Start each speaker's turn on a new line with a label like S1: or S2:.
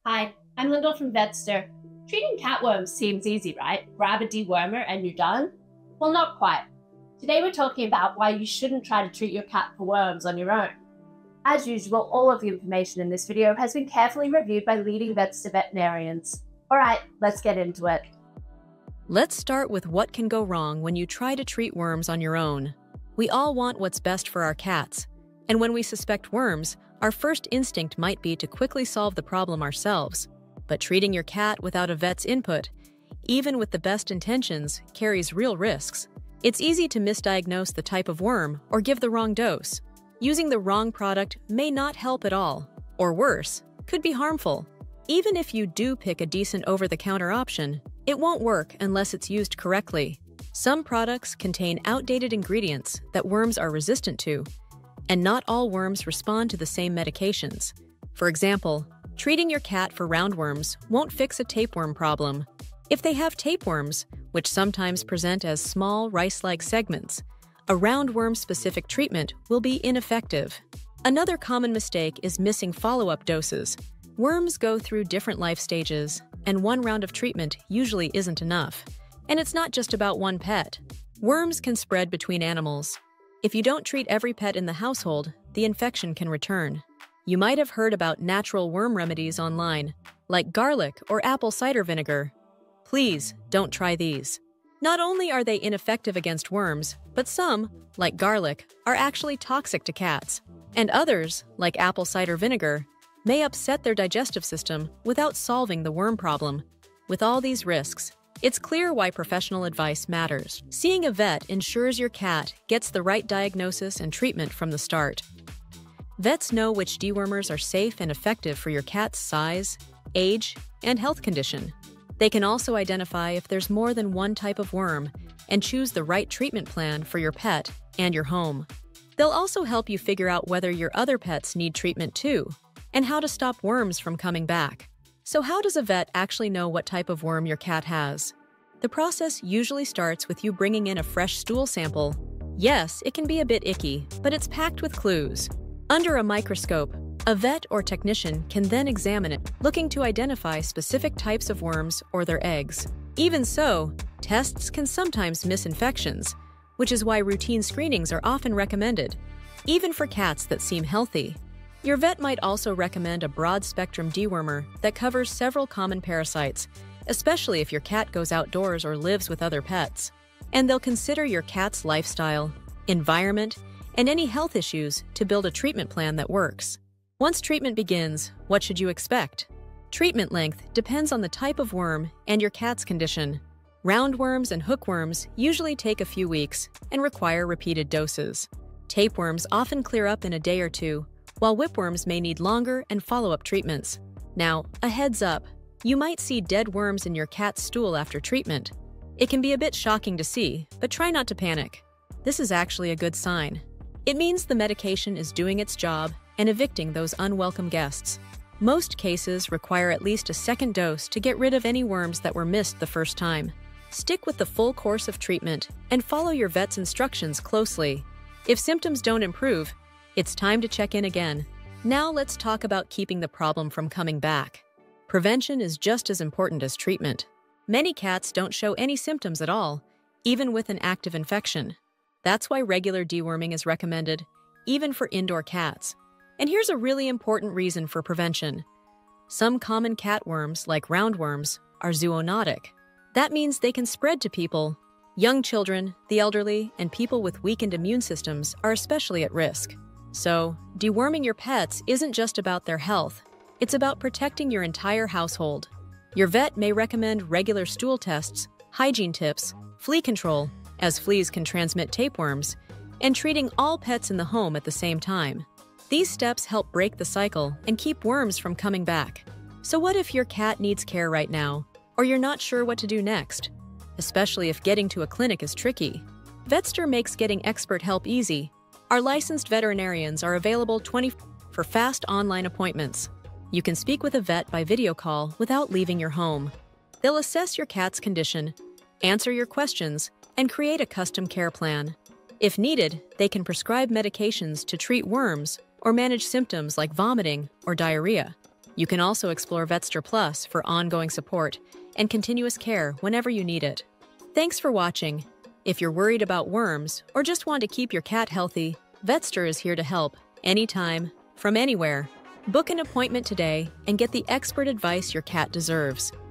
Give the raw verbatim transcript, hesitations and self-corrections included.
S1: Hi, I'm Lyndall from Vetster. Treating catworms seems easy, right? Grab a dewormer and you're done? Well, not quite. Today we're talking about why you shouldn't try to treat your cat for worms on your own. As usual, all of the information in this video has been carefully reviewed by leading Vetster veterinarians. Alright, let's get into it.
S2: Let's start with what can go wrong when you try to treat worms on your own. We all want what's best for our cats, and when we suspect worms, our first instinct might be to quickly solve the problem ourselves. But treating your cat without a vet's input, even with the best intentions, carries real risks. It's easy to misdiagnose the type of worm or give the wrong dose. Using the wrong product may not help at all, or worse, could be harmful. Even if you do pick a decent over-the-counter option, it won't work unless it's used correctly. Some products contain outdated ingredients that worms are resistant to, and not all worms respond to the same medications. For example, treating your cat for roundworms won't fix a tapeworm problem. If they have tapeworms, which sometimes present as small rice-like segments, a roundworm-specific treatment will be ineffective. Another common mistake is missing follow-up doses. Worms go through different life stages, and one round of treatment usually isn't enough. And it's not just about one pet. Worms can spread between animals. If you don't treat every pet in the household, the infection can return. You might have heard about natural worm remedies online, like garlic or apple cider vinegar. Please don't try these. Not only are they ineffective against worms, but some, like garlic, are actually toxic to cats. And others, like apple cider vinegar, may upset their digestive system without solving the worm problem. With all these risks, it's clear why professional advice matters. Seeing a vet ensures your cat gets the right diagnosis and treatment from the start. Vets know which dewormers are safe and effective for your cat's size, age, and health condition. They can also identify if there's more than one type of worm and choose the right treatment plan for your pet and your home. They'll also help you figure out whether your other pets need treatment too, and how to stop worms from coming back. So how does a vet actually know what type of worm your cat has? The process usually starts with you bringing in a fresh stool sample. Yes, it can be a bit icky, but it's packed with clues. Under a microscope, a vet or technician can then examine it, looking to identify specific types of worms or their eggs. Even so, tests can sometimes miss infections, which is why routine screenings are often recommended, even for cats that seem healthy. Your vet might also recommend a broad-spectrum dewormer that covers several common parasites, especially if your cat goes outdoors or lives with other pets. And they'll consider your cat's lifestyle, environment, and any health issues to build a treatment plan that works. Once treatment begins, what should you expect? Treatment length depends on the type of worm and your cat's condition. Roundworms and hookworms usually take a few weeks and require repeated doses. Tapeworms often clear up in a day or two, while whipworms may need longer and follow-up treatments. Now, a heads up, you might see dead worms in your cat's stool after treatment. It can be a bit shocking to see, but try not to panic. This is actually a good sign. It means the medication is doing its job and evicting those unwelcome guests. Most cases require at least a second dose to get rid of any worms that were missed the first time. Stick with the full course of treatment and follow your vet's instructions closely. If symptoms don't improve, it's time to check in again. Now let's talk about keeping the problem from coming back. Prevention is just as important as treatment. Many cats don't show any symptoms at all, even with an active infection. That's why regular deworming is recommended, even for indoor cats. And here's a really important reason for prevention. Some common cat worms, like roundworms, are zoonotic. That means they can spread to people. Young children, the elderly, and people with weakened immune systems are especially at risk. So, deworming your pets isn't just about their health, it's about protecting your entire household. Your vet may recommend regular stool tests, hygiene tips, flea control, as fleas can transmit tapeworms, and treating all pets in the home at the same time. These steps help break the cycle and keep worms from coming back. So what if your cat needs care right now, or you're not sure what to do next? Especially if getting to a clinic is tricky. Vetster makes getting expert help easy. Our licensed veterinarians are available twenty-four hours for fast online appointments. You can speak with a vet by video call without leaving your home. They'll assess your cat's condition, answer your questions, and create a custom care plan. If needed, they can prescribe medications to treat worms or manage symptoms like vomiting or diarrhea. You can also explore Vetster Plus for ongoing support and continuous care whenever you need it. Thanks for watching. If you're worried about worms or just want to keep your cat healthy, Vetster is here to help, anytime, from anywhere. Book an appointment today and get the expert advice your cat deserves.